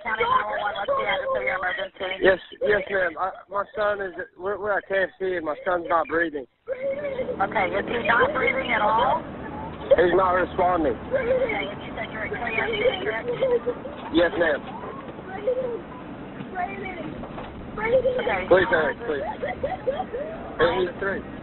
County 911, what's the address of your emergency? Yes, ma'am. My son is, we're at KFC and my son's not breathing. Okay, is he not breathing at all? He's not responding. Okay, and you said you're at KFC, correct? Yes, ma'am. Okay. Please, please. He's 3.